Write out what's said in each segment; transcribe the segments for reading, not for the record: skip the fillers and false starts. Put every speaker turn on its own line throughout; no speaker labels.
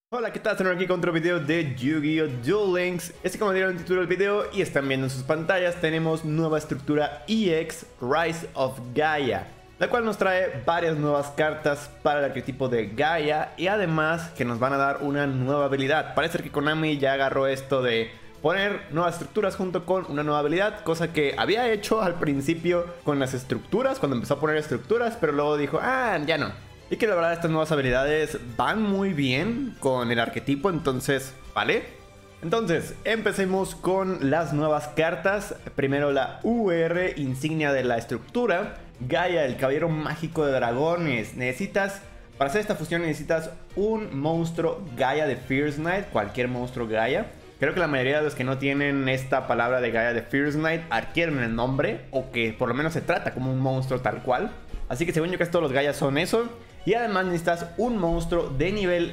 Hola, ¿qué tal? Estamos aquí con otro video de Yu-Gi-Oh! Duel Links. Como dieron el título del video y están viendo en sus pantallas, tenemos nueva estructura EX Rise of Gaia, la cual nos trae varias nuevas cartas para el arquetipo de Gaia y además que nos van a dar una nueva habilidad. Parece que Konami ya agarró esto de poner nuevas estructuras junto con una nueva habilidad, cosa que había hecho al principio con las estructuras, cuando empezó a poner estructuras, pero luego dijo, ya no. Y que la verdad estas nuevas habilidades van muy bien con el arquetipo, entonces, ¿vale? Entonces, empecemos con las nuevas cartas. Primero la UR, insignia de la estructura. Gaia, el caballero mágico de dragones. Para hacer esta fusión necesitas un monstruo Gaia de Fierce Knight, cualquier monstruo Gaia. Creo que la mayoría de los que no tienen esta palabra de Gaia de Fierce Knight adquieren el nombre, o que por lo menos se trata como un monstruo tal cual. Así que según yo casi todos los Gaias son eso. Y además necesitas un monstruo de nivel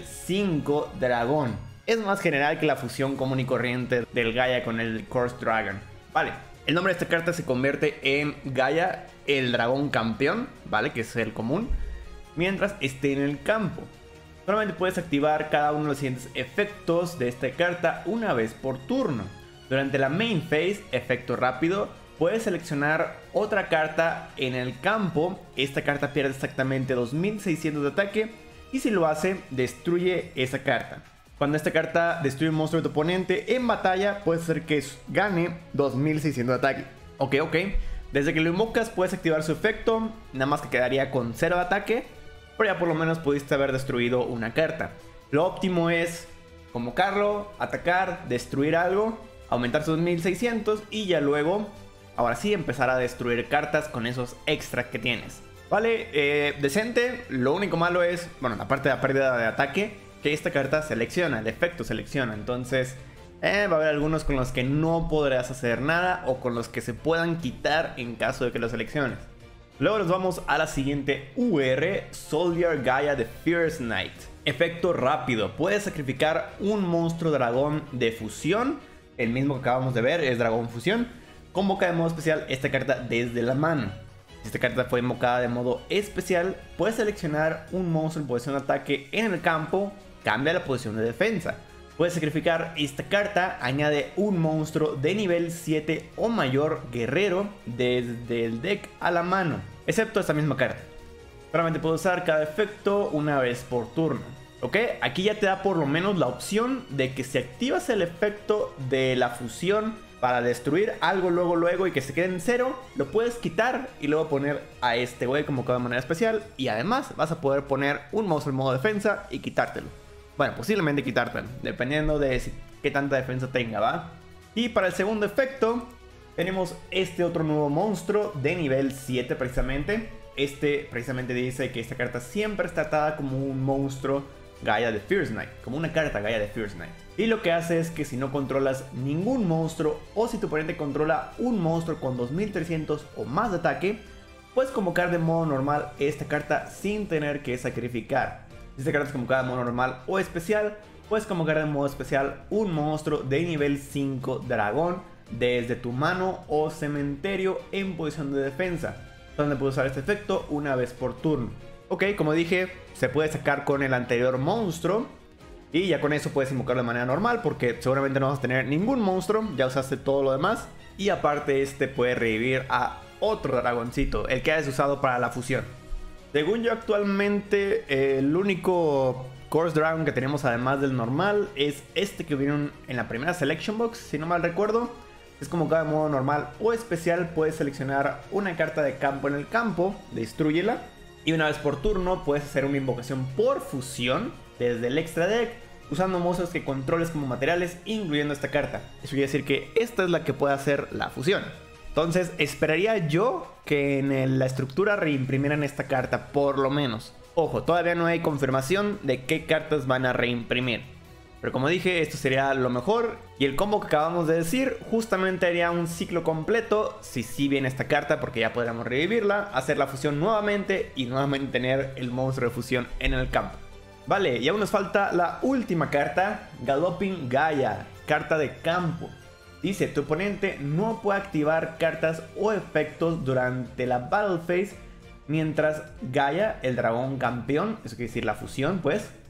5 dragón. Es más general que la fusión común y corriente del Gaia con el Curse Dragon. Vale, el nombre de esta carta se convierte en Gaia, el dragón campeón, ¿vale? Que es el común, mientras esté en el campo. Solamente puedes activar cada uno de los siguientes efectos de esta carta una vez por turno. Durante la main phase, efecto rápido, puedes seleccionar otra carta en el campo. Esta carta pierde exactamente 2600 de ataque y si lo hace, destruye esa carta. Cuando esta carta destruye un monstruo de tu oponente en batalla, puede hacer que gane 2600 de ataque. Ok. Desde que lo invocas puedes activar su efecto, nada más que quedaría con 0 de ataque, pero ya por lo menos pudiste haber destruido una carta. Lo óptimo es convocarlo, atacar, destruir algo, aumentar sus 2600 y ya luego, ahora sí, empezar a destruir cartas con esos extras que tienes. Vale, decente. Lo único malo es, bueno, aparte de la pérdida de ataque, que esta carta selecciona, el efecto selecciona. Entonces, va a haber algunos con los que no podrás hacer nada o con los que se puedan quitar en caso de que lo selecciones. Luego nos vamos a la siguiente UR, Soldier Gaia de Fierce Knight. Efecto rápido, puedes sacrificar un monstruo dragón de fusión. El mismo que acabamos de ver es dragón fusión. Convoca de modo especial esta carta desde la mano. Si esta carta fue invocada de modo especial, puedes seleccionar un monstruo en posición de ataque en el campo, cambia la posición de defensa. Puedes sacrificar esta carta, añade un monstruo de nivel 7 o mayor guerrero desde el deck a la mano, excepto esta misma carta. Solamente puedes usar cada efecto una vez por turno. Ok, aquí ya te da por lo menos la opción de que si activas el efecto de la fusión para destruir algo luego y que se quede en 0, lo puedes quitar y luego poner a este güey convocado de manera especial. Y además vas a poder poner un monstruo en modo defensa y quitártelo. Bueno, posiblemente quitártelo, dependiendo de qué tanta defensa tenga, ¿va? Y para el segundo efecto, tenemos este otro nuevo monstruo de nivel 7 precisamente. Este precisamente dice que esta carta siempre está tratada como un monstruo Gaia de Fierce Knight, como una carta Gaia de Fierce Knight. Y lo que hace es que si no controlas ningún monstruo o si tu oponente controla un monstruo con 2300 o más de ataque, puedes convocar de modo normal esta carta sin tener que sacrificar. Si esta carta es convocada de modo normal o especial, puedes convocar de modo especial un monstruo de nivel 5 dragón desde tu mano o cementerio en posición de defensa, donde puedes usar este efecto una vez por turno. Ok, como dije, se puede sacar con el anterior monstruo y ya con eso puedes invocarlo de manera normal porque seguramente no vas a tener ningún monstruo, ya usaste todo lo demás. Y aparte este puede revivir a otro dragoncito, el que hayas usado para la fusión. Según yo actualmente el único Curse Dragon que tenemos además del normal es este que vino en la primera Selection Box, si no mal recuerdo. Es convocado de modo normal o especial, puedes seleccionar una carta de campo en el campo, destrúyela. Y una vez por turno puedes hacer una invocación por fusión desde el extra deck, usando monstruos que controles como materiales, incluyendo esta carta. Eso quiere decir que esta es la que puede hacer la fusión. Entonces esperaría yo que en la estructura reimprimieran esta carta, por lo menos. Ojo, todavía no hay confirmación de qué cartas van a reimprimir. Pero como dije, esto sería lo mejor. Y el combo que acabamos de decir justamente haría un ciclo completo si sí viene esta carta, porque ya podríamos revivirla, hacer la fusión nuevamente y nuevamente tener el monstruo de fusión en el campo. Vale, y aún nos falta la última carta, Galloping Gaia, carta de campo. Dice, tu oponente no puede activar cartas o efectos durante la Battle Phase mientras Gaia, el dragón campeón, eso quiere decir la fusión pues,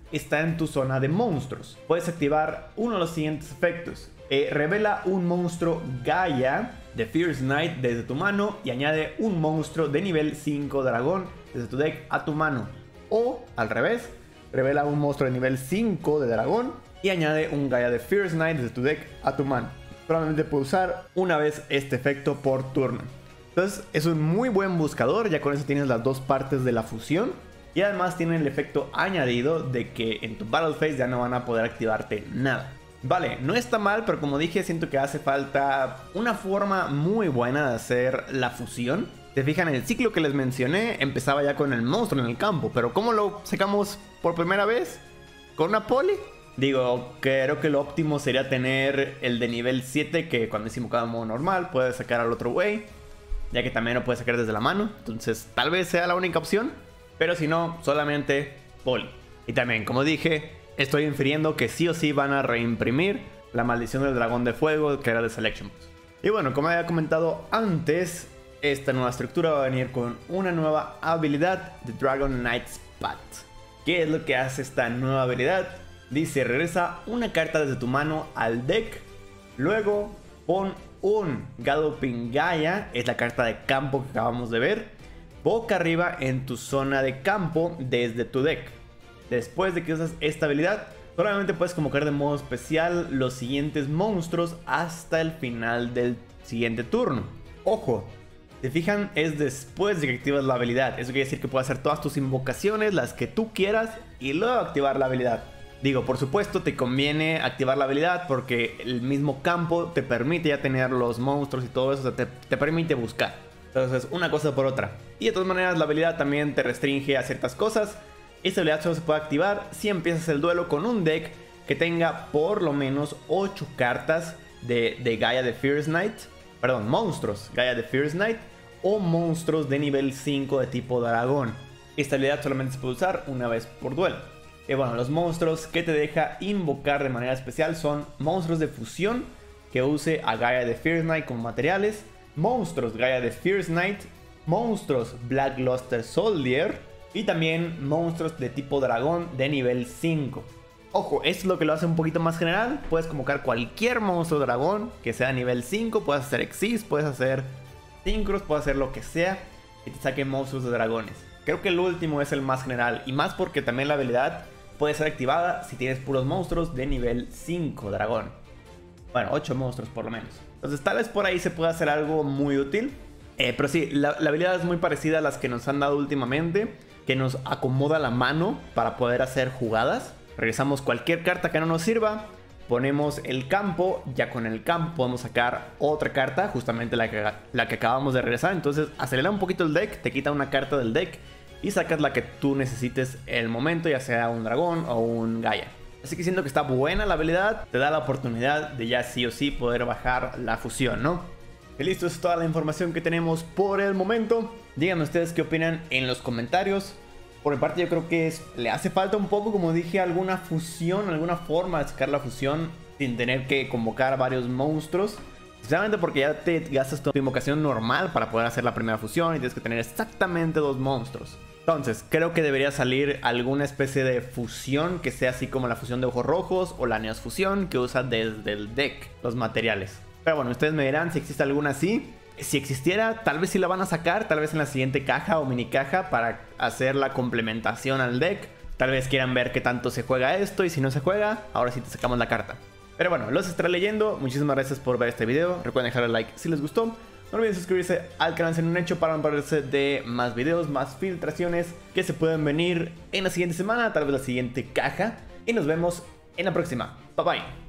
está en tu zona de monstruos. Puedes activar uno de los siguientes efectos. Revela un monstruo Gaia de Fierce Knight desde tu mano y añade un monstruo de nivel 5 dragón desde tu deck a tu mano. O al revés, revela un monstruo de nivel 5 de dragón y añade un Gaia de Fierce Knight desde tu deck a tu mano. Probablemente puedes usar una vez este efecto por turno. Entonces es un muy buen buscador, ya con eso tienes las dos partes de la fusión. Y además tiene el efecto añadido de que en tu Battle Phase ya no van a poder activarte nada. Vale, no está mal, pero como dije, siento que hace falta una forma muy buena de hacer la fusión. Te fijan, en el ciclo que les mencioné empezaba ya con el monstruo en el campo, pero ¿cómo lo sacamos por primera vez? ¿Con una poli? Digo, creo que lo óptimo sería tener el de nivel 7, que cuando es invocado en modo normal puedes sacar al otro güey, ya que también lo puedes sacar desde la mano. Entonces tal vez sea la única opción, pero si no, solamente poli. Y también, como dije, estoy infiriendo que sí o sí van a reimprimir la maldición del dragón de fuego, que era de Selection Box. Y bueno, como había comentado antes, esta nueva estructura va a venir con una nueva habilidad de Dragon Knight's Path. ¿Qué es lo que hace esta nueva habilidad? Dice, regresa una carta desde tu mano al deck, luego pon un Galloping Gaia, es la carta de campo que acabamos de ver, boca arriba en tu zona de campo desde tu deck. Después de que usas esta habilidad, solamente puedes convocar de modo especial los siguientes monstruos hasta el final del siguiente turno. Ojo, si fijan, es después de que activas la habilidad. Eso quiere decir que puedes hacer todas tus invocaciones, las que tú quieras, y luego activar la habilidad. Digo, por supuesto te conviene activar la habilidad porque el mismo campo te permite ya tener los monstruos y todo eso, o sea, te permite buscar. Entonces, una cosa por otra. Y de todas maneras, la habilidad también te restringe a ciertas cosas. Esta habilidad solo se puede activar si empiezas el duelo con un deck que tenga por lo menos 8 cartas de Gaia de Fierce Knight. Perdón, monstruos Gaia de Fierce Knight o monstruos de nivel 5 de tipo dragón. Esta habilidad solamente se puede usar una vez por duelo. Y bueno, los monstruos que te deja invocar de manera especial son monstruos de fusión que use a Gaia de Fierce Knight como materiales, monstruos Gaia de Fierce Knight, monstruos Black Luster Soldier y también monstruos de tipo dragón de nivel 5. Ojo, esto es lo que lo hace un poquito más general. Puedes convocar cualquier monstruo dragón que sea nivel 5. Puedes hacer Exis, puedes hacer Synchros, puedes hacer lo que sea y te saque monstruos de dragones. Creo que el último es el más general, y más porque también la habilidad puede ser activada si tienes puros monstruos de nivel 5 dragón. Bueno, 8 monstruos por lo menos. Entonces tal vez por ahí se pueda hacer algo muy útil. Pero sí, la habilidad es muy parecida a las que nos han dado últimamente, que nos acomoda la mano para poder hacer jugadas. Regresamos cualquier carta que no nos sirva, ponemos el campo, ya con el campo podemos sacar otra carta, justamente la que acabamos de regresar. Entonces acelera un poquito el deck, te quita una carta del deck y sacas la que tú necesites en el momento, ya sea un dragón o un Gaia. Así que siento que está buena la habilidad, te da la oportunidad de ya sí o sí poder bajar la fusión, ¿no? Y listo, es toda la información que tenemos por el momento. Díganme ustedes qué opinan en los comentarios. Por mi parte yo creo que le hace falta un poco, como dije, alguna fusión, alguna forma de sacar la fusión sin tener que convocar varios monstruos. Especialmente porque ya te gastas tu invocación normal para poder hacer la primera fusión y tienes que tener exactamente 2 monstruos. Entonces, creo que debería salir alguna especie de fusión que sea así como la fusión de ojos rojos o la Neos fusión que usa desde el deck los materiales. Pero bueno, ustedes me dirán si existe alguna así. Si existiera, tal vez sí la van a sacar, tal vez en la siguiente caja o mini caja para hacer la complementación al deck. Tal vez quieran ver qué tanto se juega esto y si no se juega, ahora sí te sacamos la carta. Pero bueno, los estaré leyendo. Muchísimas gracias por ver este video. Recuerden dejar el like si les gustó. No olviden suscribirse al canal si no lo han hecho para no perderse de más videos, más filtraciones que se pueden venir en la siguiente semana, tal vez la siguiente caja. Y nos vemos en la próxima. Bye bye.